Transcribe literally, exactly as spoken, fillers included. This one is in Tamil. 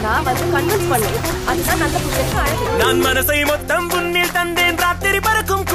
இருந்தா வந்து கன்வின்ஸ் பண்ணு. அதுதான் நல்ல புள்ளைக்கு அழகு. நான் மனசை மொத்தம் புண்ணில் தந்தேன் ராத்திரி பறக்கும்